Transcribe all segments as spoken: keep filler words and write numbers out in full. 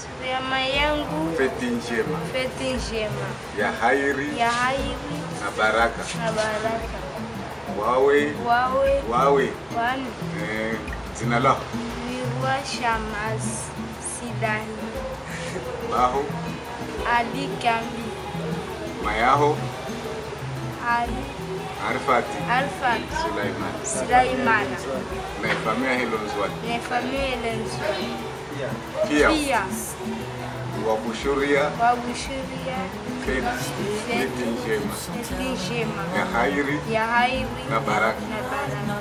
Siku ya mayangu feti njema feti njema ya hairi ya hairi na baraka na baraka wawe wawe wawe wani eh, jina lako Virwa Shamaz Sidani baho Ali Kambi mayaho Ali Arfati Alfat Sulaiman Sulaimana na familia hilo nzwani na familia Lenzwa pia pia wakushuria wabushuria feti njema feti njema ya hairi ya hairi na baraka na baraka.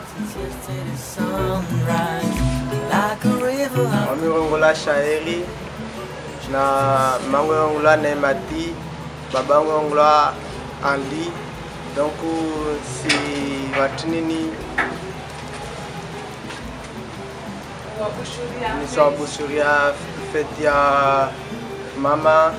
Mami wangu la shairi na mangu wangu la Nemati, baba wangu la Andi. Donc si watinini ni swabushuria feti ya mama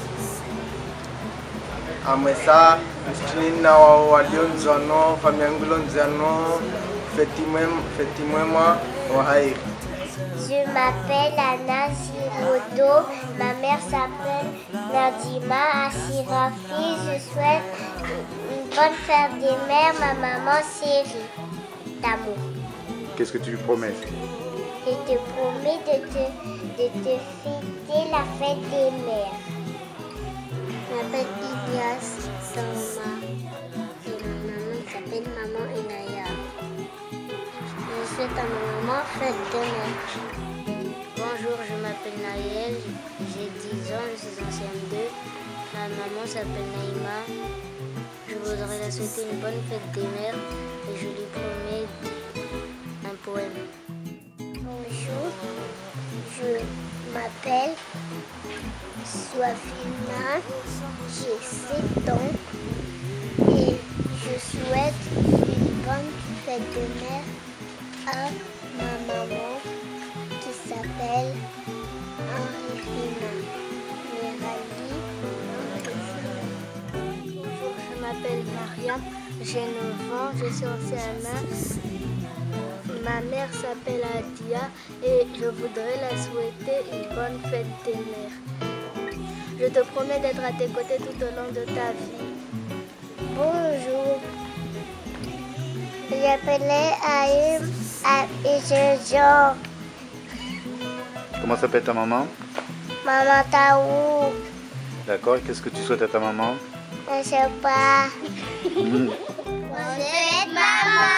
amwesa msitini na walionzano familia yangu lonzano feti mwema feti mwema wa hairi. Je m'appelle Anna Sirodo, ma mère s'appelle Nadima Asirafi, je souhaite une bonne fête des mères, ma maman Série d'amour. Qu'est-ce que tu lui promets? Je te promets de te, de te fêter la fête des mères. Je m'appelle Ilias Sama et ma maman s'appelle Maman Inaya. Je souhaite à ma maman fête des mères. Bonjour, je m'appelle Naël, j'ai dix ans, je suis en C M deux. Ma maman s'appelle Naïma. Je voudrais la souhaiter une bonne fête des mères et je lui promets un poème. Bonjour, je m'appelle Swafina, j'ai sept ans et je souhaite une bonne fête de mère à ma maman qui s'appelle Henri-Rina Merali. Bonjour, je m'appelle Mariam, j'ai neuf ans, je suis en C M un. Ma mère s'appelle Adia et je voudrais la souhaiter une bonne fête des mères. Je te promets d'être à tes côtés tout au long de ta vie. Bonjour, je m'appelle Aïm et je joue. Comment s'appelle ta maman? Maman Taou, D'accord, qu'est-ce que tu souhaites à ta maman? je sais pas. Mmh. Je souhaite maman.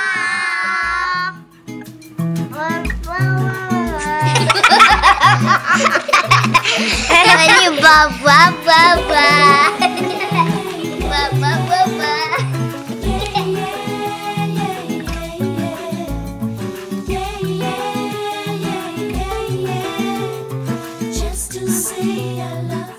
Allez, baba, baba. Baba, baba. Just to say I love